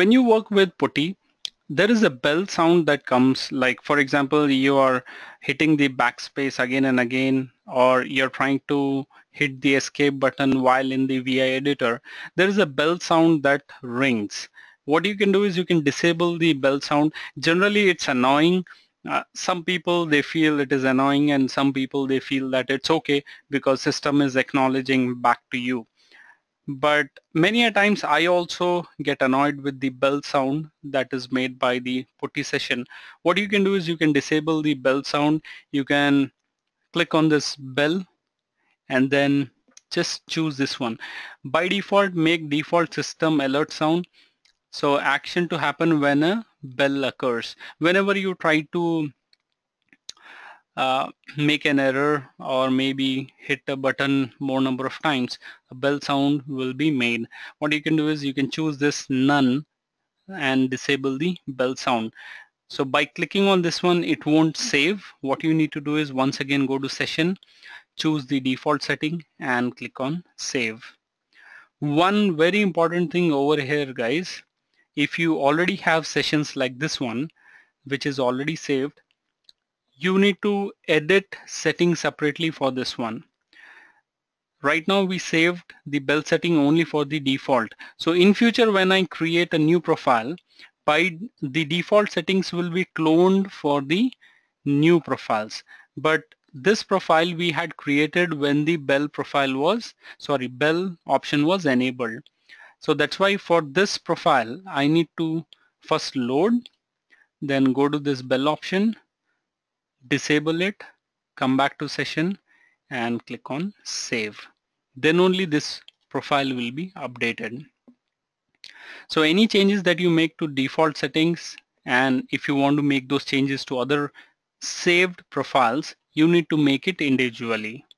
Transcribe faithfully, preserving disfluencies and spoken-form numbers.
when you work with putty, there is a bell sound that comes, like for example you are hitting the backspace again and again, or you're trying to hit the escape button while in the V I editor. There is a bell sound that rings. What you can do is you can disable the bell sound. Generally it's annoying. Uh, some people they feel it is annoying, and some people they feel that it's okay because system is acknowledging back to you. But many a times I also get annoyed with the bell sound that is made by the putty session. What you can do is you can disable the bell sound. You can click on this bell and then just choose this one. By default, make default system alert sound. So action to happen when a bell occurs. Whenever you try to uh, make an error or maybe hit a button more number of times, a bell sound will be made. What you can do is you can choose this none and disable the bell sound. So by clicking on this one, it won't save. What you need to do is once again go to session, choose the default setting and click on save. One very important thing over here, guys, if you already have sessions like this one which is already saved, you need to edit settings separately for this one. Right now we saved the bell setting only for the default. So in future when I create a new profile, by the default settings will be cloned for the new profiles. But this profile we had created when the bell profile was, sorry, bell option was enabled. So that's why for this profile I need to first load, then go to this bell option, disable it, come back to session and click on save. Then only this profile will be updated. So any changes that you make to default settings, and if you want to make those changes to other saved profiles, you need to make it individually.